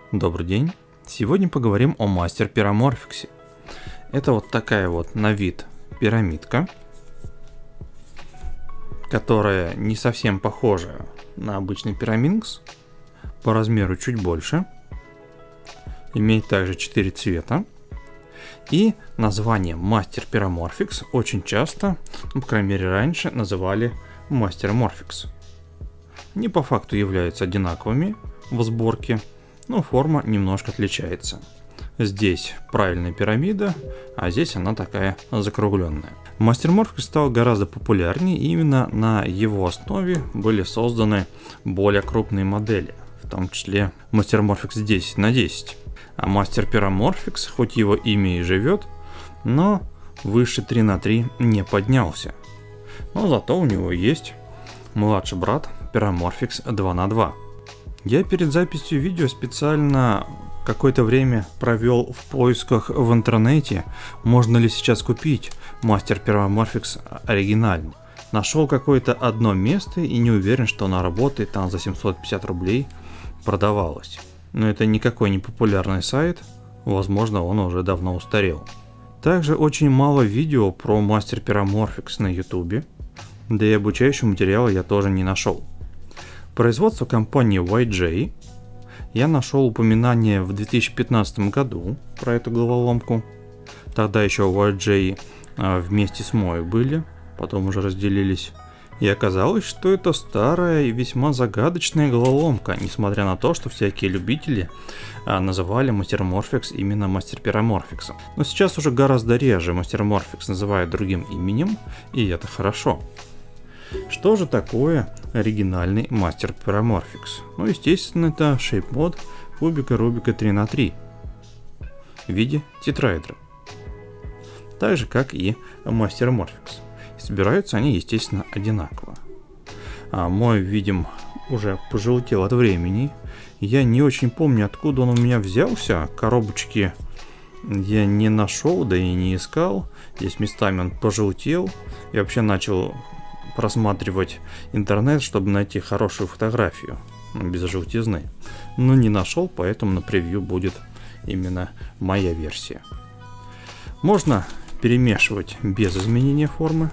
Добрый день! Сегодня поговорим о мастер пироморфиксе. Это вот такая вот на вид пирамидка, которая не совсем похожа на обычный пираминкс, по размеру чуть больше, имеет также 4 цвета. И название мастер пироморфикс очень часто, по крайней мере раньше, называли мастер морфикс. Они по факту являются одинаковыми в сборке, но форма немножко отличается. Здесь правильная пирамида, а здесь она такая закругленная. Мастер морфикс стал гораздо популярнее, и именно на его основе были созданы более крупные модели, в том числе мастер морфикс 10×10. А мастер пироморфикс, хоть его имя и живет, но выше 3×3 не поднялся. Но зато у него есть младший брат пироморфикс 2×2. Я перед записью видео специально какое-то время провел в поисках в интернете, можно ли сейчас купить мастер пироморфикс оригинальный. Нашел какое-то одно место и не уверен, что она работает, там за 750 рублей продавалась. Но это никакой не популярный сайт, возможно, он уже давно устарел. Также очень мало видео про мастер пироморфикс на ютубе, да и обучающего материала я тоже не нашел. Производство компании YJ. Я нашел упоминание в 2015 году про эту головоломку. Тогда еще YJ вместе с Moe были, потом уже разделились. И оказалось, что это старая и весьма загадочная головоломка, несмотря на то, что всякие любители называли мастер морфикс именно мастер пироморфиксом. Но сейчас уже гораздо реже мастер морфикс называют другим именем, и это хорошо. Что же такое оригинальный мастер пироморфикс? Ну, естественно, это шейп-мод кубика Рубика 3×3 в виде тетраэдра. Так же, как и мастер морфикс. Собираются они, естественно, одинаково. Мой, видим, уже пожелтел от времени. Я не очень помню, откуда он у меня взялся. Коробочки я не нашел, да и не искал. Здесь местами он пожелтел. Я вообще начал просматривать интернет, чтобы найти хорошую фотографию без желтизны. Но не нашел, поэтому на превью будет именно моя версия. Можно перемешивать без изменения формы.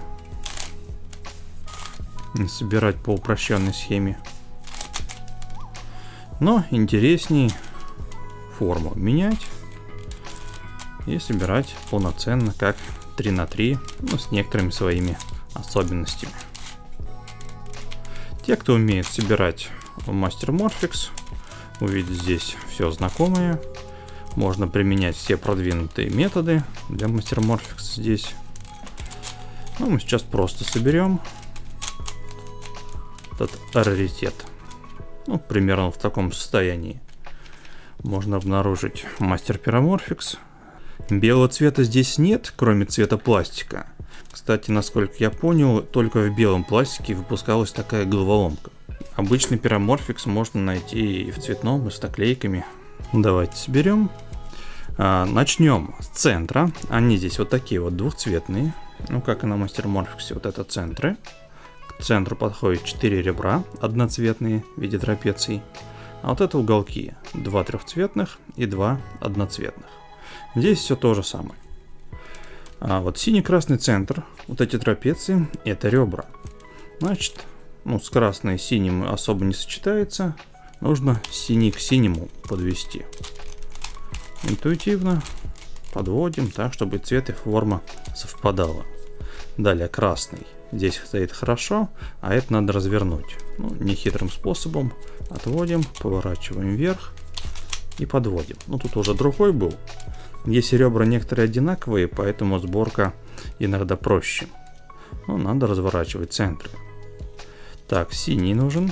Собирать по упрощенной схеме. Но интересней форму менять и собирать полноценно, как 3×3, но с некоторыми своими особенностями. Те, кто умеет собирать мастер морфикс, увидят здесь все знакомое. Можно применять все продвинутые методы для мастер морфикса здесь. Но мы сейчас просто соберем этот раритет. Ну, примерно в таком состоянии можно обнаружить мастер пироморфикс. Белого цвета здесь нет, кроме цвета пластика. Кстати, насколько я понял, только в белом пластике выпускалась такая головоломка. Обычный пироморфикс можно найти и в цветном, и с наклейками. Давайте соберем. Начнем с центра. Они здесь вот такие вот двухцветные. Ну, как и на мастер морфиксе, вот это центры. К центру подходят 4 ребра одноцветные в виде трапеций. А вот это уголки. 2 трехцветных и 2 одноцветных. Здесь все то же самое. А вот синий-красный центр, вот эти трапеции, это ребра. Значит, ну, с красной и синим особо не сочетается. Нужно синий к синему подвести. Интуитивно подводим так, чтобы цвет и форма совпадала. Далее красный. Здесь стоит хорошо, а это надо развернуть. Ну, нехитрым способом. Отводим, поворачиваем вверх и подводим. Ну, тут уже другой был. Здесь ребра некоторые одинаковые, поэтому сборка иногда проще. Но надо разворачивать центры. Так, синий нужен.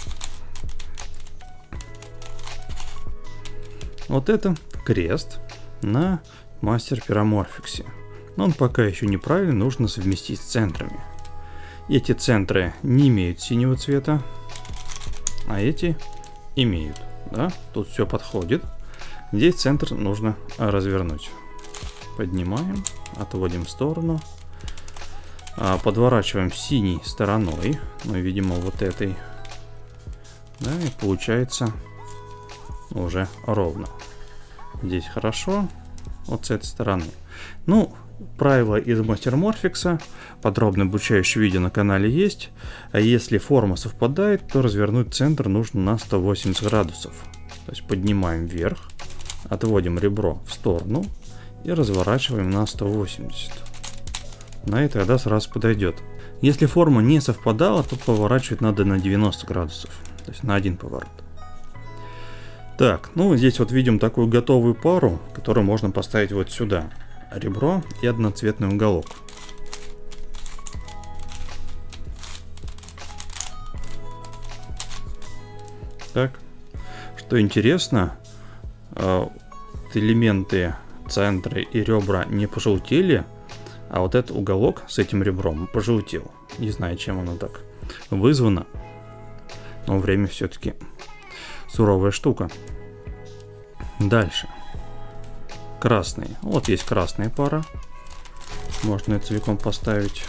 Вот это крест на мастер пироморфиксе. Но он пока еще неправильный, нужно совместить с центрами. Эти центры не имеют синего цвета, а эти имеют. Да? Тут все подходит. Здесь центр нужно развернуть. Поднимаем, отводим в сторону. Подворачиваем синей стороной. Ну, видимо, вот этой. Да, и получается уже ровно. Здесь хорошо, вот с этой стороны. Ну, правила из Master Morphics, подробное обучающее видео на канале есть. А если форма совпадает, то развернуть центр нужно на 180 градусов. То есть поднимаем вверх, отводим ребро в сторону и разворачиваем на 180. На это тогда сразу подойдет. Если форма не совпадала, то поворачивать надо на 90 градусов. То есть на один поворот. Так, ну здесь вот видим такую готовую пару, которую можно поставить вот сюда. Ребро и одноцветный уголок. Так, что интересно, элементы центра и ребра не пожелтели, а вот этот уголок с этим ребром пожелтел. Не знаю, чем оно так вызвано, но время все-таки суровая штука. Дальше. Красный. Вот есть красная пара. Можно ее целиком поставить.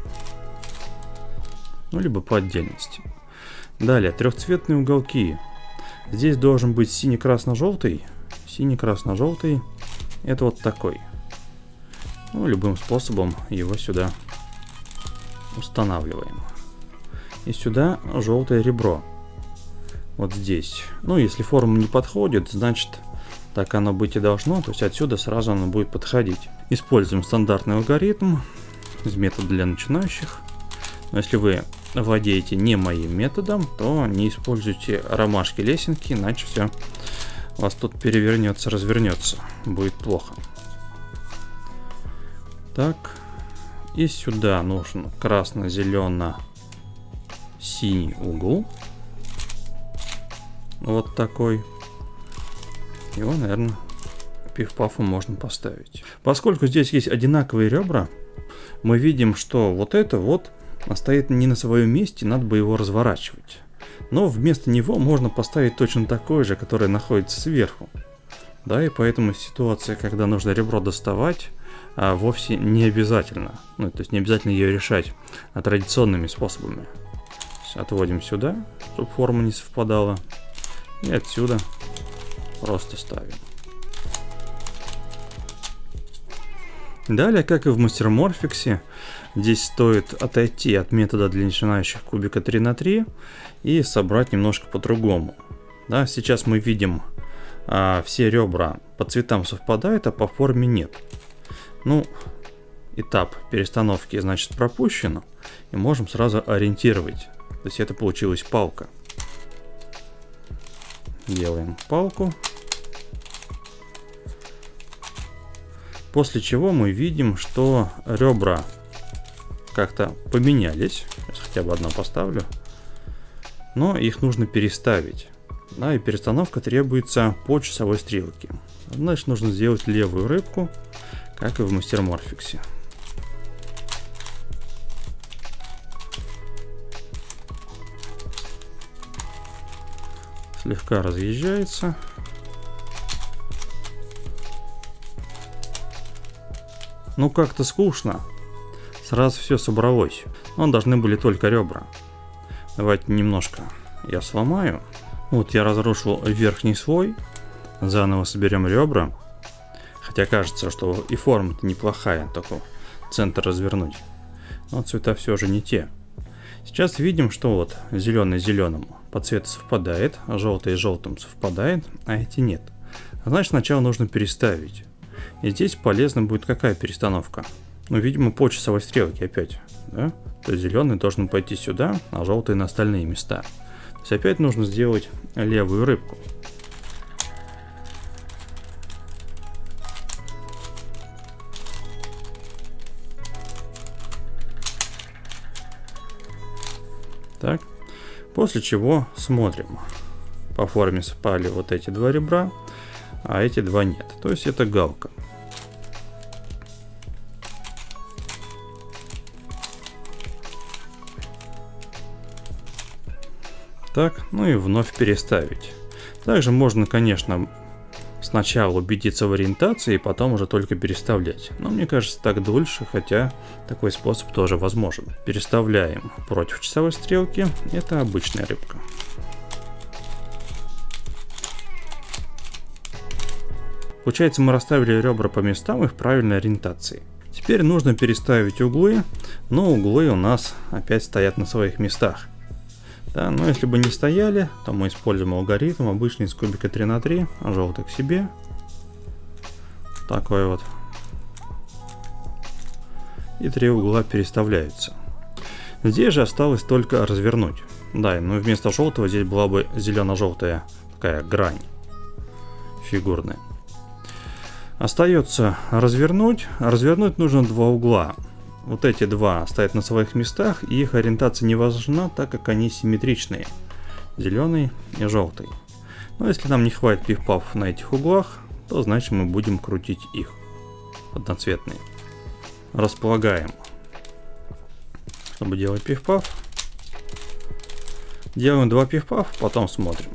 Ну, либо по отдельности. Далее, трехцветные уголки. Здесь должен быть синий-красно-желтый. Синий-красно-желтый. Это вот такой. Ну, любым способом его сюда устанавливаем. И сюда желтое ребро. Вот здесь. Ну, если форма не подходит, значит, так оно быть и должно. То есть отсюда сразу оно будет подходить. Используем стандартный алгоритм из метода для начинающих. Но если вы владеете не моим методом, то не используйте ромашки лесенки, иначе все у вас тут перевернется, развернется. Будет плохо. Так. И сюда нужен красно-зелено-синий угол. Вот такой. Его, наверное, пиф-пафом можно поставить. Поскольку здесь есть одинаковые ребра, мы видим, что вот это вот стоит не на своем месте, надо бы его разворачивать. Но вместо него можно поставить точно такое же, которое находится сверху. Да, и поэтому ситуация, когда нужно ребро доставать, вовсе не обязательно. Ну, то есть не обязательно ее решать традиционными способами. Отводим сюда, чтобы форма не совпадала. И отсюда просто ставим. Далее, как и в Master Morphics, здесь стоит отойти от метода для начинающих кубика 3х3 и собрать немножко по-другому. Да, сейчас мы видим, все ребра по цветам совпадают, а по форме нет. Ну, этап перестановки, значит, пропущен, и можем сразу ориентировать. То есть это получилась палка. Делаем палку. После чего мы видим, что ребра как-то поменялись. Сейчас хотя бы одно поставлю. Но их нужно переставить. Да, и перестановка требуется по часовой стрелке. Значит, нужно сделать левую рыбку, как и в Master Morphics. Слегка разъезжается. Ну как-то скучно. Сразу все собралось. Но должны были только ребра. Давайте немножко я сломаю. Вот я разрушил верхний слой. Заново соберем ребра. Хотя кажется, что и форма-то неплохая, только центр развернуть. Но цвета все же не те. Сейчас видим, что вот зеленый зеленому по цвету совпадает, а желтый с желтым совпадает, а эти нет. Значит, сначала нужно переставить. И здесь полезна будет какая перестановка? Ну, видимо, по часовой стрелке опять. Да? То есть зеленый должен пойти сюда, а желтый на остальные места. То есть опять нужно сделать левую рыбку. Так. После чего смотрим. По форме совпали вот эти два ребра, а эти два нет. То есть это галка. Так, ну и вновь переставить. Также можно, конечно, сначала убедиться в ориентации, и потом уже только переставлять. Но мне кажется, так дольше, хотя такой способ тоже возможен. Переставляем против часовой стрелки. Это обычная рыбка. Получается, мы расставили ребра по местам и в правильной ориентации. Теперь нужно переставить углы, но углы у нас опять стоят на своих местах. Да, но если бы не стояли, то мы используем алгоритм обычный из кубика 3×3, желтый к себе. Такой вот. И 3 угла переставляются. Здесь же осталось только развернуть. Да, но вместо желтого здесь была бы зелено-желтая такая грань фигурная. Остается развернуть. Развернуть нужно 2 угла. Вот эти 2 стоят на своих местах, и их ориентация не важна, так как они симметричные. Зеленый и желтый. Но если нам не хватит пиф-пафов на этих углах, то значит мы будем крутить их. Одноцветные. Располагаем. Чтобы делать пиф-паф. Делаем 2 пиф-паф, потом смотрим.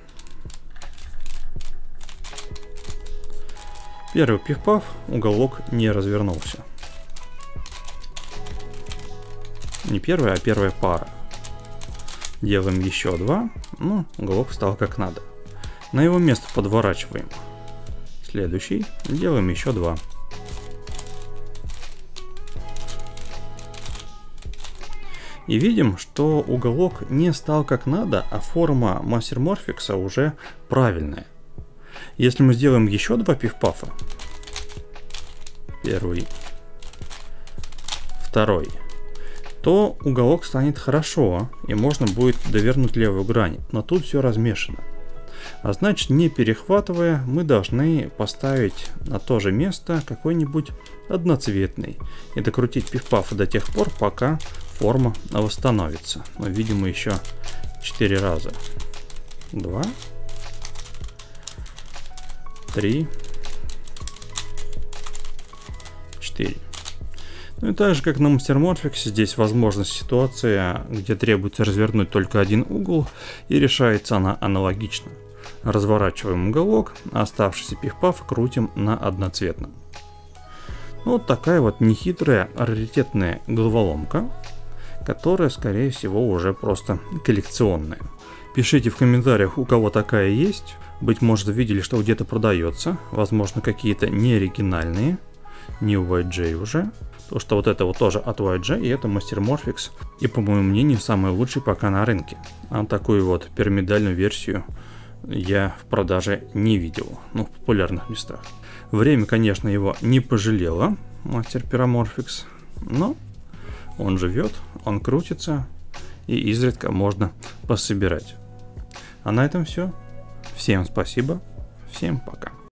Первый пиф-паф, уголок не развернулся. Не первая, а первая пара. Делаем еще 2, ну, уголок встал как надо. На его место подворачиваем. Следующий, делаем еще 2. И видим, что уголок не стал как надо, а форма Master Morphics уже правильная. Если мы сделаем еще 2 пиф-пафа, первый, второй, то уголок станет хорошо, и можно будет довернуть левую грань, но тут все размешано. А значит, не перехватывая, мы должны поставить на то же место какой-нибудь одноцветный и докрутить пиф-пафы до тех пор, пока форма восстановится. Но, видимо, еще 4 раза. 2, 3, 4. Ну и так же, как на Master Morphics, здесь возможна ситуация, где требуется развернуть только один угол, и решается она аналогично. Разворачиваем уголок, а оставшийся пиф-паф крутим на одноцветном. Ну, вот такая вот нехитрая, раритетная головоломка, которая, скорее всего, уже просто коллекционная. Пишите в комментариях, у кого такая есть. Быть может, видели, что где-то продается. Возможно, какие-то неоригинальные. Не у YJ уже. Потому что вот это вот тоже от YJ, и это Master Morphics. И, по моему мнению, самый лучший пока на рынке. А такую вот пирамидальную версию я в продаже не видел. Ну, в популярных местах. Время, конечно, его не пожалело, Master Pyramorphics. Но он живет, он крутится. И изредка можно пособирать. А на этом все. Всем спасибо. Всем пока.